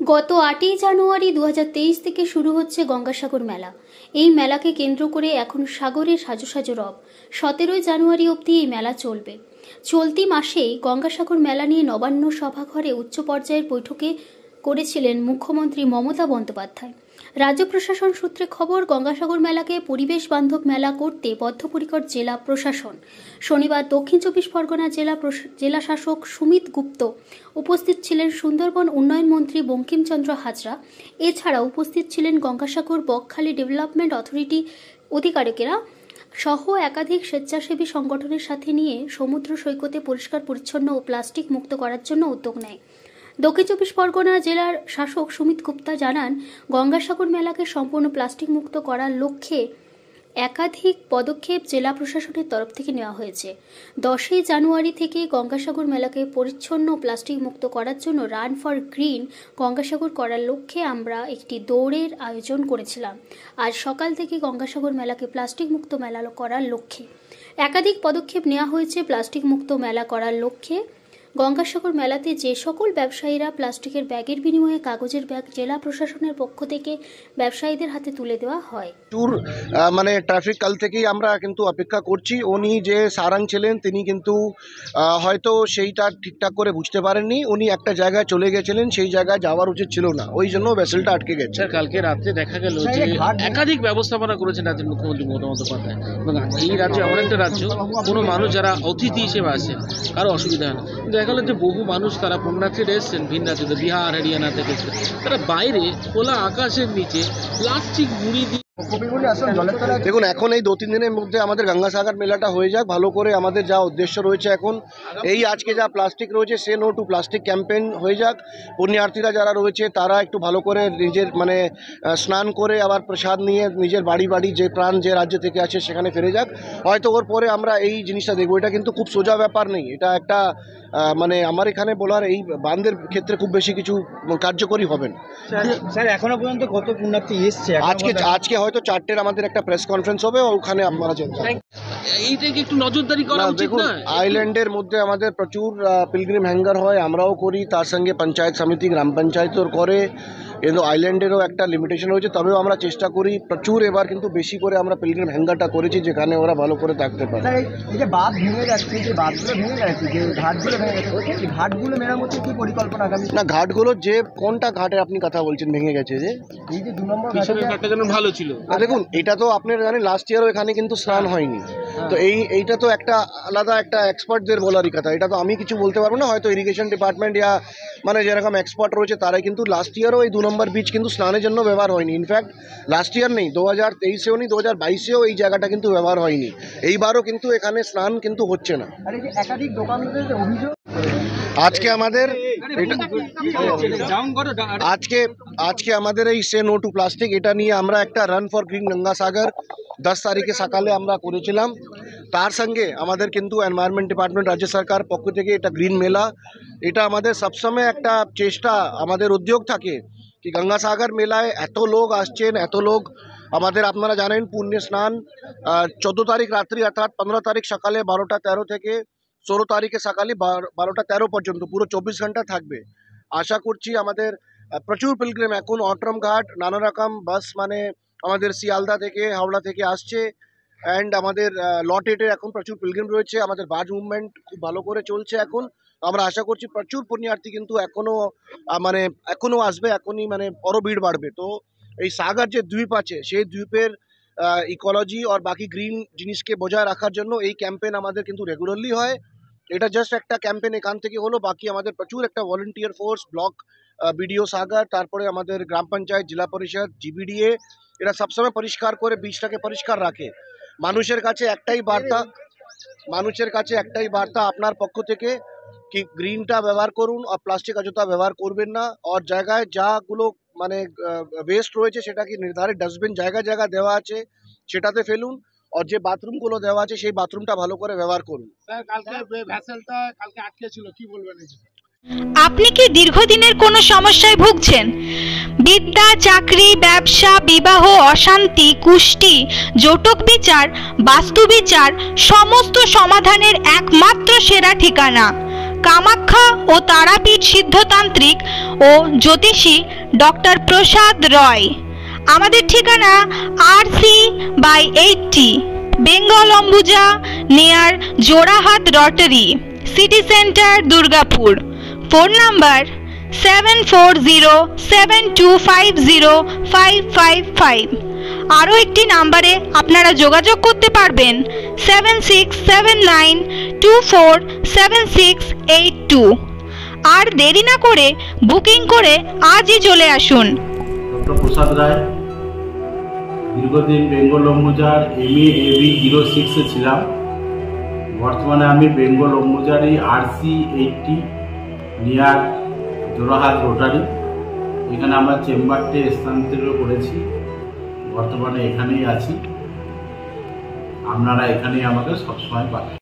গত 8ই জানুয়ারি 2023 থেকে শুরু হচ্ছে গঙ্গাসাগর মেলা। এই মেলাকে কেন্দ্র করে এখন সাগরে সাজো সাজো রব। 17ই জানুয়ারি অবধি এই মেলা চলবে। চলতি মাসেই গঙ্গাসাগর মেলা নিয়ে নবান্ন সভাঘরে উচ্চ পর্যায়ের বৈঠকে করেছিলেন মুখ্যমন্ত্রী মমতা বন্দ্যোপাধ্যায়। রাজ্য প্রশাসন সূত্রে খবর, গঙ্গাসাগর মেলাকে পরিবেশ বান্ধব মেলা করতে বদ্ধপরিকর জেলা প্রশাসন। শনিবার দক্ষিণ চব্বিশ পরগনা জেলা শাসক সুমিত গুপ্ত উপস্থিত ছিলেন, সুন্দরবন উন্নয়ন মন্ত্রী বঙ্কিমচন্দ্র হাজরা, এছাড়া উপস্থিত ছিলেন গঙ্গাসাগর বকখালি ডেভেলপমেন্ট অথরিটি অধিকারিকেরা সহ একাধিক স্বেচ্ছাসেবী সংগঠনের সাথে নিয়ে সমুদ্র সৈকতে পরিষ্কার পরিচ্ছন্ন ও প্লাস্টিক মুক্ত করার জন্য উদ্যোগ নেয়। দক্ষিণ চব্বিশ পরগনা জেলার শাসক সুমিত গুপ্তা জানান, গঙ্গাসাগর মেলাকে সম্পূর্ণ প্লাস্টিক মুক্ত করার লক্ষ্যে একাধিক পদক্ষেপ জেলা প্রশাসনের তরফ থেকে নেওয়া হয়েছে। 10ই জানুয়ারি থেকে গঙ্গাসাগর মেলাকে পরিচ্ছন্ন প্লাস্টিক মুক্ত করার জন্য রান ফর গ্রিন গঙ্গাসাগর করার লক্ষ্যে আমরা একটি দৌড়ের আয়োজন করেছিলাম। আজ সকাল থেকে গঙ্গাসাগর মেলাকে প্লাস্টিক মুক্ত মেলা করার লক্ষ্যে একাধিক পদক্ষেপ নেওয়া হয়েছে। প্লাস্টিক মুক্ত মেলা করার লক্ষ্যে গঙ্গাসাগর মেলাতে যে সকল ব্যবসায়ীরা প্লাস্টিকের ব্যাগের বিনিময়ে কাগজের ব্যাগ জেলা প্রশাসনের পক্ষ থেকে ব্যবসায়ীদের হাতে তুলে দেওয়া হয়। মানে ট্রাফিক কাল থেকেই আমরা কিন্তু অপেক্ষা করছি। উনি যে সারাং ছিলেন তিনি কিন্তু হয়তো সেইটা ঠিকঠাক করে বুঝতে পারেননি। উনি একটা জায়গায় চলে গেছিলেন, সেই জায়গায় যাওয়ার উচিত ছিল না, ওই জন্য ভেসেলটা আটকে গেছে। স্যার, কালকে রাত্রে দেখা গেল যে একাধিক ব্যবস্থাপনা করেছেন রাজ্যের মুখ্যমন্ত্রী মমতা বন্দ্যোপাধ্যায়। এবং এই রাজ্য এমন একটা রাজ্য, কোনো মানুষ যারা অতিথি হিসেবে আসেন কারো অসুবিধা হয় না। দেখা গেল যে বহু মানুষ তারা পুণ্যার্থীরা এসছেন ভিন রাজ্যে, বিহার হরিয়ানা থেকে এসছেন, তারা বাইরে খোলা আকাশের নিচে প্লাস্টিক মুড়ি দিয়ে। দেখুন, এখন এই 2-3 দিনের মধ্যে আমাদের গঙ্গাসাগর মেলাটা হয়ে যাক ভালো করে। আমাদের যা উদ্দেশ্য রয়েছে এখন এই আজকে যা প্লাস্টিক রয়েছে সে নো টু প্লাস্টিক ক্যাম্পেইন হয়ে যাক। পুণ্যার্থীরা যারা রয়েছে তারা একটু ভালো করে নিজের স্নান করে আবার প্রসাদ নিয়ে নিজের বাড়ি যে প্রাণ যে রাজ্য থেকে আছে সেখানে ফিরে যাক। হয়তো ওর পরে আমরা এই জিনিসটা দেখবো। এটা কিন্তু খুব সোজা ব্যাপার নেই, এটা একটা আমার এখানে বলার এই বান্ধের ক্ষেত্রে খুব বেশি কিছু কার্যকরী হবে না। স্যার, এখনো পর্যন্ত কত পুণ্যার্থী এসছে? আজকে হয়তো 4টের আমাদের একটা প্রেস কনফারেন্স হবে, ওখানে আমরা এইটাকে একটু নজরদারি করা উচিত না? আইল্যান্ডের মধ্যে আমাদের প্রচুর পিলগ্রিম হ্যাঙ্গার হয়, আমরাও করি, তার সঙ্গে পঞ্চায়েত সমিতি গ্রাম পঞ্চায়েতও করে। কিন্তু আইল্যান্ডেরও একটা লিমিটেশন রয়েছে, তবেও আমরা চেষ্টা করি প্রচুর। এবার কিন্তু বেশি করে আমরা পিলগ্রিম হ্যাঙ্গারটা করেছি যেখানে ওরা ভালো করে থাকতে পারে। যে বাঁধ ভেঙে যাচ্ছে, যে বাঁধগুলো ভেঙে যাচ্ছে, যে ঘাটগুলো ভেঙে যাচ্ছে, এই ঘাটগুলো মেরামতির কি পরিকল্পনা আগামী? না, ঘাটগুলো যে কোনটা ঘাটে আপনি কথা বলছেন ভেঙে গেছে? যে এই যে 2 নম্বর ঘাটটা যেন ভালো ছিল। দেখুন, এটা তো আপনারা জানেন লাস্ট ইয়ারও এখানে কিন্তু স্নান হয়নি। তো এইটা তো একটা আলাদা একটা এক্সপার্টদের বলারই কথা, এটা তো আমি কিছু বলতে পারবো না। হয়তো ইরিগেশন ডিপার্টমেন্ট ইয়া যেরকম এক্সপার্ট রয়েছে তারাই, কিন্তু লাস্ট ইয়ারও এই 2 নম্বর বিচ কিন্তু স্নানের জন্য ব্যবহার হয়নি। ইনফ্যাক্ট লাস্ট ইয়ার নেই, 2023-এও নেই, 2022-এও এই জায়গাটা কিন্তু ব্যবহার হয়নি। এইবারও কিন্তু এখানে স্নান কিন্তু হচ্ছে না। একাধিক দোকানদারদের অভিযোগ। আজকে আমাদের এই সে নো টু প্লাস্টিক এটা নিয়ে আমরা একটা রান ফর গ্রিন গঙ্গাসাগর 10 তারিখে সকালে আমরা করেছিলাম। তার সঙ্গে আমাদের কিন্তু এনভায়রনমেন্ট ডিপার্টমেন্ট রাজ্য সরকার পক্ষ থেকে এটা গ্রিন মেলা, এটা আমাদের সবসময় একটা চেষ্টা, আমাদের উদ্যোগ থাকে কি গঙ্গাসাগর মেলায় এত লোক আসছেন, এত লোক আমাদের আপনারা জানেন পুণ্য স্নান 14 তারিখ রাত্রি অর্থাৎ 15 তারিখ সকালে 12টা 13 থেকে 16 তারিখে সকালে 12টা 13 পর্যন্ত পুরো 24 ঘন্টা থাকবে। আশা করছি আমাদের প্রচুর পিলগ্রিম এখন অট্রম ঘাট নানা রকম বাস আমাদের শিয়ালদা থেকে হাওড়া থেকে আসছে। অ্যান্ড আমাদের লট 8-এ এখন প্রচুর পিলগ্রিম রয়েছে। আমাদের বাস মুভমেন্ট খুব ভালো করে চলছে এখন। আমরা আশা করছি প্রচুর পুণ্যার্থী কিন্তু এখনো আসবে, এখনই আরও ভিড় বাড়বে। তো এই সাগর যে দ্বীপ আছে সেই দ্বীপের ইকোলজি আর বাকি গ্রিন জিনিসকে বজায় রাখার জন্য এই ক্যাম্পেইন আমাদের কিন্তু রেগুলারলি হয়। এটা জাস্ট একটা ক্যাম্পেইন এখান থেকে হলো, বাকি আমাদের প্রচুর একটা volunteer force, block BDO Sagar, তারপরে আমাদের গ্রাম পঞ্চায়েত, জেলা পরিষদ, জিবিডিএ এরা সবসময় পরিষ্কার করে বীজটাকে পরিষ্কার রাখে। মানুষের কাছে একটাই বার্তা আপনার পক্ষ থেকে কি গ্রিনটা ব্যবহার করুন আর প্লাস্টিক অযথা ব্যবহার করবেন না। আর জায়গায় যাগুলো ওয়েস্ট রয়েছে সেটা কি নির্ধারিত ডাস্টবিন জায়গায় দেওয়া আছে সেটাতে ফেলুন। আর যে বাথরুমগুলো দেওয়া আছে সেই বাথরুমটা ভালো করে ব্যবহার করুন। স্যার, কালকে ভেসেলটা আটকে ছিল, কি বলবেন? আপনি কি দীর্ঘদিনের কোনো সমস্যায় ভুগছেন? বিদ্যা, চাকরি, ব্যবসা, বিবাহ, অশান্তি, কুষ্টি, জটক বিচার, বাস্তু বিচার, সমস্ত সমাধানের একমাত্র সেরা ঠিকানা কামাখ্যা ও তারাপীঠ সিদ্ধতান্ত্রিক ও জ্যোতিষী ডক্টর প্রসাদ রয়। আমাদের ঠিকানা RC/80 Bengal Ambuja near Jorahat rotary, city centre, Durgapur. Phone number 7407250555। আরও একটি নাম্বারে আপনারা যোগাযোগ করতে পারবেন 7679247682। আর দেরি না করে বুকিং করে আজই চলে আসুন। ডক্টর প্রসাদ রায়, দীর্ঘদিন বেঙ্গল অম্বুজার MA/AB 06-এ ছিলাম। বর্তমানে আমি বেঙ্গল অম্বুজারই RC/80 নিয়ার জোড়াহাট রোটারি, এখানে আমার চেম্বারটি স্থানান্তরিত করেছি। বর্তমানে এখানেই আছি, আপনারা এখানেই আমাকে সবসময় পাবেন।